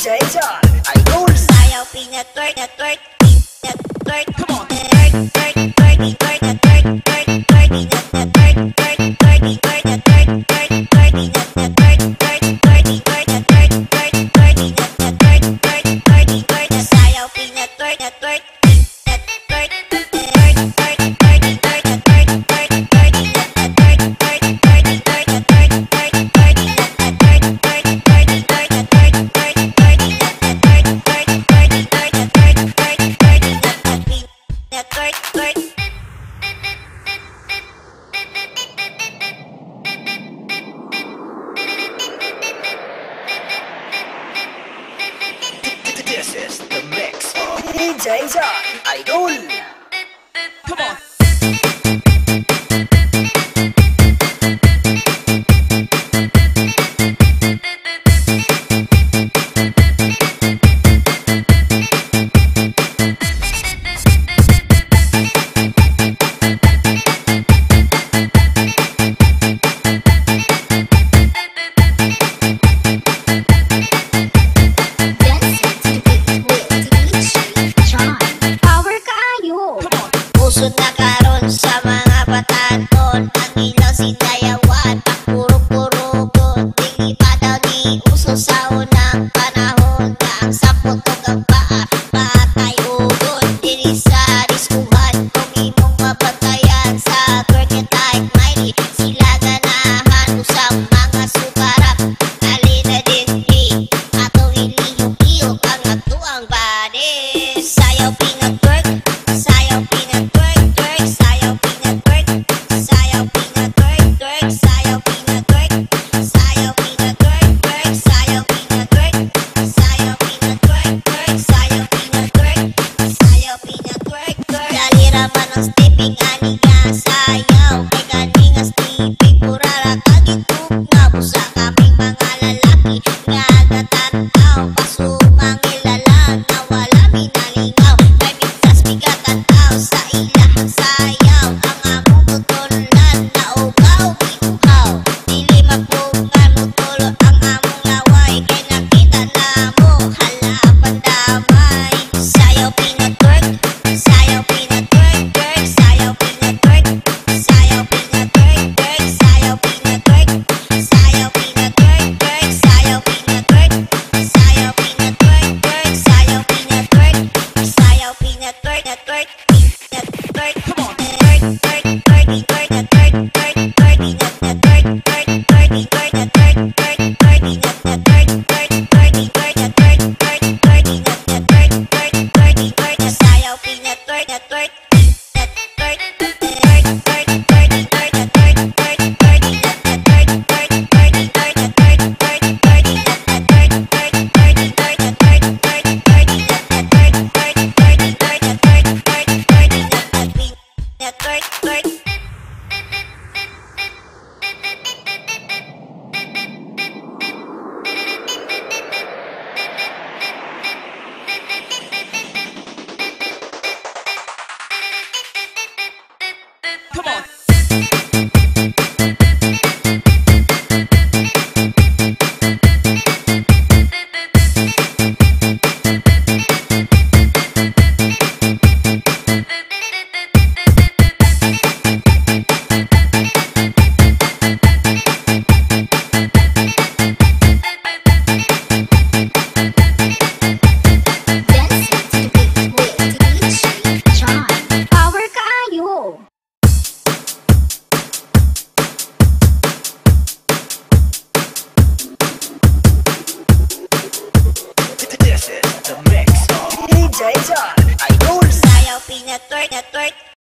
DJ John, Idol. Sayaw, pinatwerk, natwerk, pinatwerk. Come on. Sayaw, pinatwerk, natwerk. This is the mix of DJ John, Idol. Come on. Usod na karon sa mga batanon, ang ilaw sindayawan, pagpurok-purokon, di pa daw ni uso sa unang panahon. Ang sapot o gagpaa, patay ugon, diri sa diskuhan, kung imong mabatayan sa twerk and tight mighty, sila ganahan usang mga sukarap, alina din di, atong ilihog-ihog ang atuang body. Sayaw pinag-twerk, sayaw pinag-twerk. Ang stepping aniga sayaw, kay ganing ang stepping purara kagitug nga busa kaming mga lalaki nga gatanaw, pasumang ilalang na wala minalingaw, kay bigtas bigatantaw sa ilahang sayaw, ang among tutulan na ugaw binuhaw, dili mapungan mo tulo ang among laway, kay nakita na mo halapan damay. Sayaw pinag-twerk, sayaw pinag-twerk. Come on. This is the mix of DJ John, Idol. Sayaw pinatwerk, natwerk.